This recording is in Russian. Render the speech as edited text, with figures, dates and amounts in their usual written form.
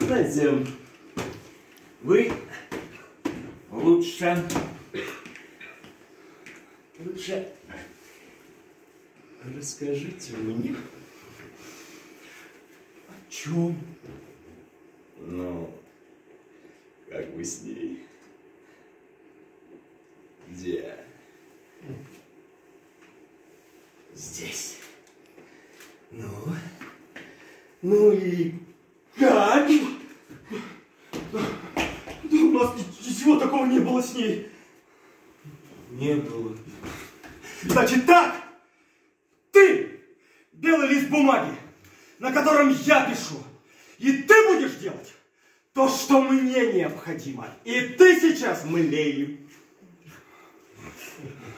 Знаете, вы лучше расскажите мне, о чем? Ну, как вы с ней? Где? Здесь. Ну и как? Да у нас ничего такого не было с ней. Не было. Значит так, ты белый лист бумаги, на котором я пишу, и ты будешь делать то, что мне необходимо. И ты сейчас млеешь.